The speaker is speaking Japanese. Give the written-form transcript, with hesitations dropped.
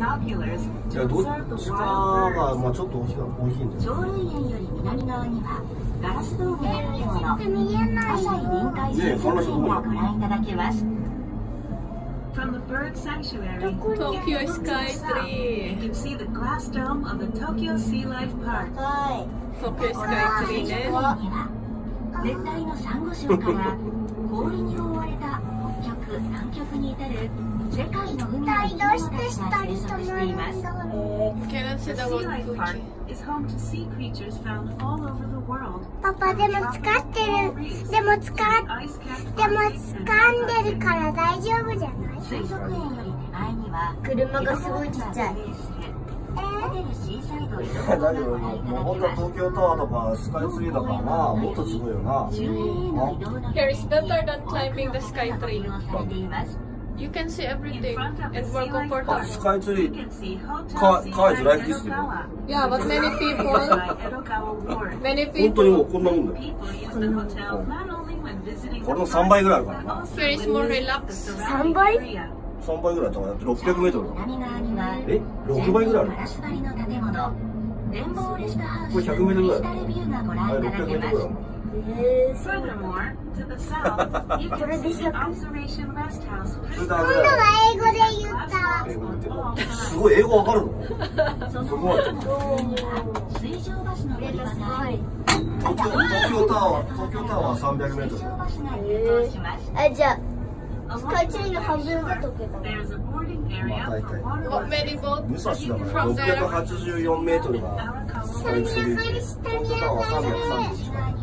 いや、どっちかが、まあちょっと大きいんだよ。 鳥類園より南側にはガラスドームの建物、葛西臨海水族園をご覧いただけます。From the bird sanctuary, Tokyo Skytree. you can see the glass dome of the Tokyo Sea Life Park. Tokyo Skytree ね。 熱帯のサンゴ礁から氷に覆われた北極、南極に至る世界の海の生き物たちが生息しています。 Cannot see The the Sea word Life Park Fuji. is home to sea creatures found all over the world. パパでも使ってる。でも掴んでるから大丈夫じゃない？ 水族園より手前には車がすごいちっちゃい。 ホテルシーサイドリゾートだけど、 がご覧いただ本当はけます。 東京タワーとかスカイツリーだからな、もっとすごいよな。 周辺への移動の Here is better than climbing the Skytree. 利用されています。 You can see everything and more あ、 comfortable. スカイツリ You ー、 can see Hotel Car Sea is Life like this, you know. Edogawa, Yeah, but many people, by Edogawa Ward. many 本当にもう people. こんなもんだよ。 People use the hotel not only when visiting これの the 3 park, 倍ぐらいあるから but な。 also Here is when more visiting the relaxed. surrounding 3倍 area. 3倍ぐらいだから、だって600メートルだ。 南側にはえ ?6 倍ぐらいあるガラス張りの建物、展望レストハウス、 これ100メートルぐらいデジタルビューがご覧いただけ 600メートルぐらいあます。 る。 Furthermore, to the south, you can see Observation Rest House. それで今度は英語で言った。 英語言ってる。すごい英語わかるの？ そすごい。 水上バスの乗り場があり、 東京タワー300メートル。 水上バスが入島します。 じゃあスカイツリーの半分が溶けた。 There's a boarding まあ area 大 for 体。 water What many boats 武蔵だから from there? 684メートルがスカイツリーで、東京タワーは331。